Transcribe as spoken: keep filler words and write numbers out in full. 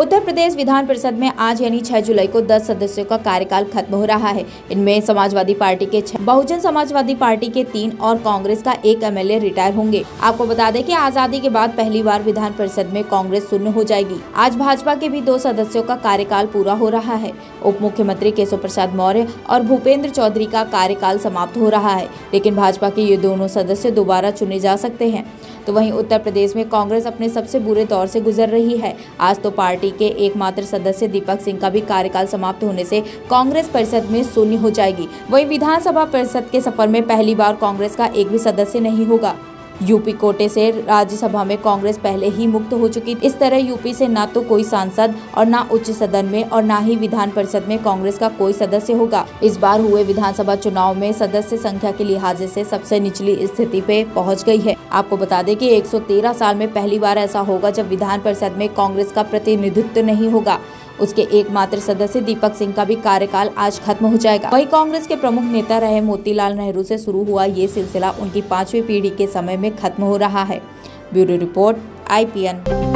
उत्तर प्रदेश विधान परिषद में आज यानी छह जुलाई को दस सदस्यों का कार्यकाल खत्म हो रहा है। इनमें समाजवादी पार्टी के छह, बहुजन समाजवादी पार्टी के तीन और कांग्रेस का एक एमएलए रिटायर होंगे। आपको बता दें कि आजादी के बाद पहली बार विधान परिषद में कांग्रेस शून्य हो जाएगी। आज भाजपा के भी दो सदस्यों का कार्यकाल पूरा हो रहा है। उप मुख्यमंत्री केशव प्रसाद मौर्य और भूपेंद्र चौधरी का कार्यकाल समाप्त हो रहा है, लेकिन भाजपा के ये दोनों सदस्य दोबारा चुने जा सकते हैं। तो वहीं उत्तर प्रदेश में कांग्रेस अपने सबसे बुरे दौर से गुजर रही है। आज तो पार्टी के एकमात्र सदस्य दीपक सिंह का भी कार्यकाल समाप्त होने से कांग्रेस परिषद में शून्य हो जाएगी। वहीं विधानसभा परिषद के सफर में पहली बार कांग्रेस का एक भी सदस्य नहीं होगा। यूपी कोटे से राज्यसभा में कांग्रेस पहले ही मुक्त हो चुकी। इस तरह यूपी से ना तो कोई सांसद और ना उच्च सदन में और ना ही विधान परिषद में कांग्रेस का कोई सदस्य होगा। इस बार हुए विधानसभा चुनाव में सदस्य संख्या के लिहाज से सबसे निचली स्थिति पे पहुंच गई है। आपको बता दें कि एक सौ तेरह साल में पहली बार ऐसा होगा जब विधान परिषद में कांग्रेस का प्रतिनिधित्व नहीं होगा। उसके एकमात्र सदस्य दीपक सिंह का भी कार्यकाल आज खत्म हो जाएगा। वहीं कांग्रेस के प्रमुख नेता रहे मोतीलाल नेहरू से शुरू हुआ ये सिलसिला उनकी पांचवी पीढ़ी के समय में खत्म हो रहा है। Bureau report I P N.